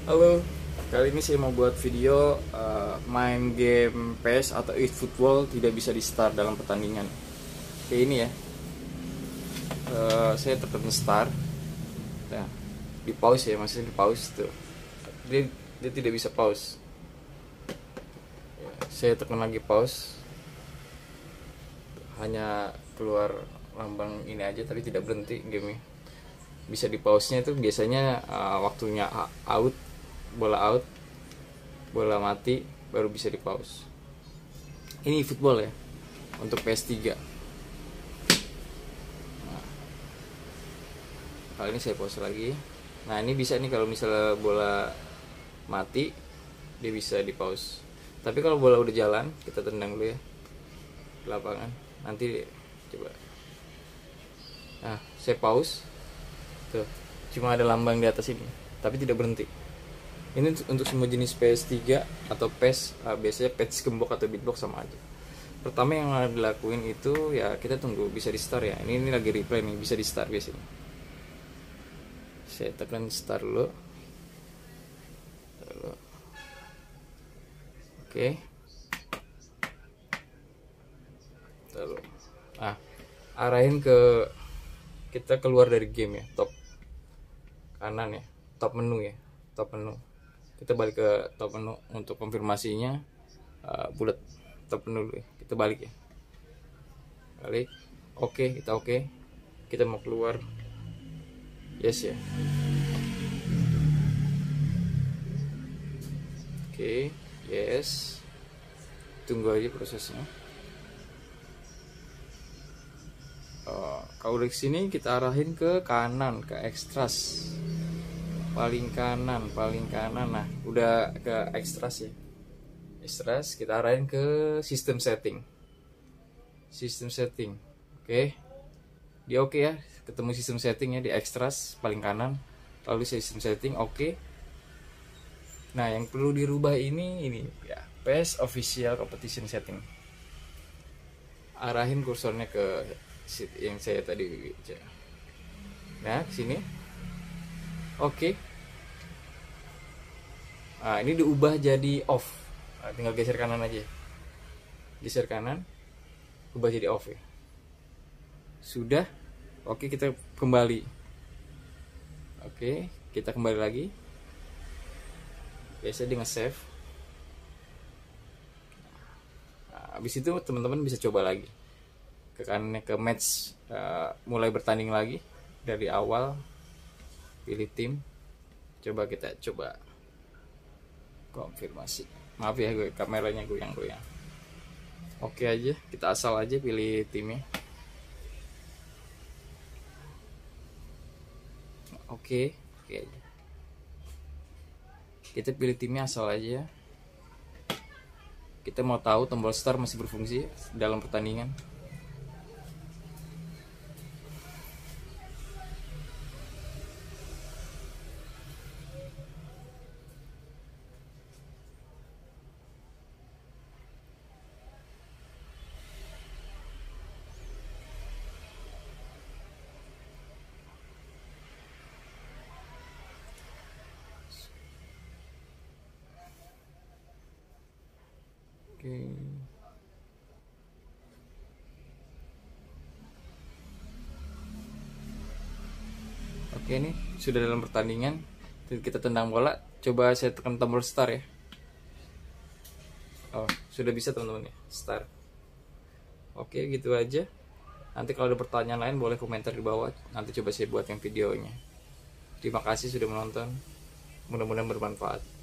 Halo, kali ini saya mau buat video main game PES atau eFootball tidak bisa di start dalam pertandingan. Kayak ini ya. Saya tekan start. Nah, di pause ya, masih di pause tuh. Dia tidak bisa pause. Ya, saya tekan lagi pause. Hanya keluar lambang ini aja, tapi tidak berhenti gamenya. Bisa di pause-nya itu biasanya waktunya out, bola mati, baru bisa di pause. Ini football ya, untuk PS3. Nah, kali ini saya pause lagi. Nah, ini bisa nih kalau misalnya bola mati, dia bisa di pause. Tapi kalau bola udah jalan, kita tendang dulu ya ke lapangan. Nanti coba. Nah, saya pause. Tuh, cuma ada lambang di atas ini, tapi tidak berhenti. Ini untuk semua jenis PS3 atau PES, biasanya PES gembok atau beatbox sama aja. Pertama yang harus dilakuin itu ya kita tunggu bisa di start ya. Ini lagi replay nih, bisa di start biasanya. Saya tekan start dulu. Oke. Lalu, arahin ke kita keluar dari game ya, top kanan ya, top menu ya, top menu. Kita balik ke top menu untuk konfirmasinya, bulat top menu dulu ya. Kita balik ya, balik. Oke, kita oke. Kita mau keluar, yes ya. Oke, yes. Tunggu aja prosesnya. Kalau dari sini kita arahin ke kanan, ke extras. Paling kanan. Nah, udah ke extras ya. Extras kita arahin ke system setting. Oke. Dia oke ya, ketemu system setting ya di extras paling kanan. Lalu system setting oke. Nah, yang perlu dirubah ini ya, PES official competition setting. Arahin kursornya ke yang saya tadi. Nah, ke sini. Oke. Nah, ini diubah jadi off. Nah, tinggal geser kanan aja. Geser kanan, ubah jadi off ya. Sudah. Oke, kita kembali. Oke, kita kembali lagi. Biasanya dia nge-save. Nah, habis itu teman-teman bisa coba lagi. Ke kanannya ke match, mulai bertanding lagi dari awal. Pilih tim. Coba kita coba konfirmasi. Maaf ya, kameranya goyang-goyang. Oke aja, kita asal aja pilih timnya. Oke aja. Kita pilih timnya asal aja. Kita mau tahu tombol start masih berfungsi dalam pertandingan. Oke, ini sudah dalam pertandingan. Kita tendang bola. Coba saya tekan tombol start ya. Oh, sudah bisa teman-teman ya, start. Oke, gitu aja. Nanti kalau ada pertanyaan lain boleh komentar di bawah. Nanti coba saya buat yang videonya. Terima kasih sudah menonton. Mudah-mudahan bermanfaat.